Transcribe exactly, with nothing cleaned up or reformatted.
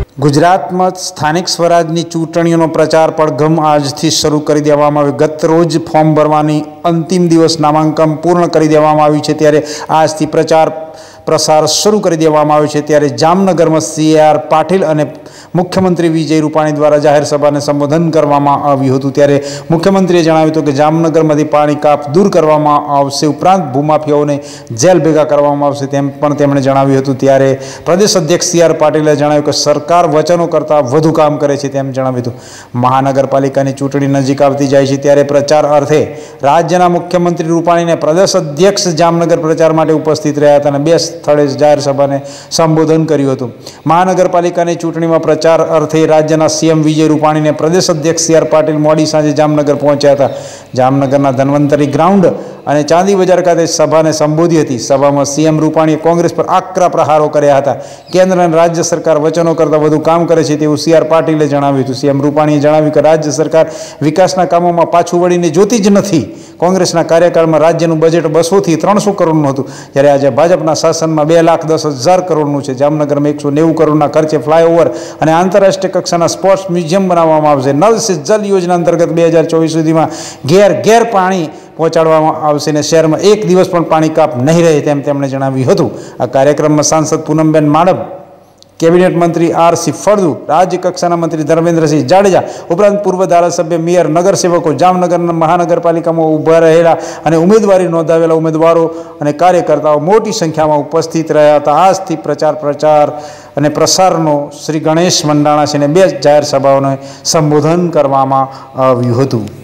गुजरात में स्थानिक स्वराजनी चूंटणीओनो प्रचार પડઘમ આજથી શરૂ કરી દેવામાં આવ્યો। ગત રોજ ફોર્મ ભરવાની અંતિમ દિવસ નામાંકન પૂર્ણ કરી દેવામાં આવ્યું છે, ત્યારે આજથી પ્રચાર પ્રસાર શરૂ કરી દેવામાં આવ્યો છે। ત્યારે જામનગરમાં સી આર પાટીલ અને મુખ્યમંત્રી વિજય રૂપાણી દ્વારા જાહેર સભાને સંબોધન કરવામાં આવ્યું હતું। ત્યારે મુખ્યમંત્રીએ જણાવ્યું હતું કે જામનગરમાંથી પાણી કાપ દૂર કરવામાં આવશે, ઉપરાંત ભૂમાફિયાઓને જેલ ભેગા કરવામાં આવશે તેમ પણ તેમણે જણાવ્યું હતું। ત્યારે પ્રદેશ અધ્યક્ષ સી આર પાટીલે જણાવ્યું કે સરકાર વચનો કરતાં વધુ કામ કરે છે તેમ જણાવ્યું હતું। મહાનગરપાલિકાની ચૂંટણી નજીક આવતી જાય છે, ત્યારે પ્રચાર અર્થે રાજ્યના મુખ્યમંત્રી રૂપાણીને પ્રદેશ અધ્યક્ષ જામનગર પ્રચાર માટે ઉપસ્થિત રહ્યા હતા અને બે સ્થળે જાહેર સભાને સંબોધન કર્યું હતું। મહાનગરપાલિકાની ચૂંટણીમાં प्रचार अर्थे राज्यना सीएम विजय रूपाणी ने प्रदेश अध्यक्ष सी आर पाटील मोडी सांजे जामनगर पहुंच्या था। जामनगरना धन्वंतरी ग्राउंड और चांदी बजार खाते सभा ने संबोधी थी। सभा में सीएम रूपाणी कांग्रेस पर आकरा प्रहारों कर्या था। केन्द्र और राज्य सरकार वचनों करता वधु काम करे छे तेवुं सी आर पाटीले जणाव्युं हतुं। सीएम रूपाणीए जणाव्युं के राज्य सरकार विकासना कामों में पाछू वळीने जोती ज नथी। कांग्रेसना कार्यकाल में राज्यनुं बजेट बसो थी त्रणसो करोड़नुं हतुं, त्यारे आज भाजपना शासन में बे लाख दस हज़ार करोड़नुं छे। जामनगर में एक सौ नेवु करोड़ना खर्चे फ्लायओवर और आंतरराष्ट्रीय कक्षाना स्पोर्ट्स म्यूजियम बनाववामां आवशे। नल से जल योजना अंतर्गत बे हज़ार चौवीस सुधीमां घेर घेर पाणी पहोंचाडवामां आवशे ने शहर में एक दिवस पण पाणी काप नहीं रहे तेम तेमणे जणाव्युं हतुं। आ कार्यक्रम में सांसद पूनमबेन माडम, कैबिनेट मंत्री आर सी फळदु, राज्य कक्षाना मंत्री धर्मेन्द्रसिंह जाडेजा उपरांत पूर्व धारासभ्य, मेयर, नगरसेवकों, जामनगर महानगरपालिका में उभा रहेला अने उम्मीदवारी नोंधावेला उम्मीदवारों अने कार्यकर्ताओं मोटी संख्या में उपस्थित रह्या हता। आजथी प्रचार प्रचार अने प्रसारनो श्री गणेश मंडाणा ने बे जाहेर सभाओने संबोधन करवामां आव्युं हतुं।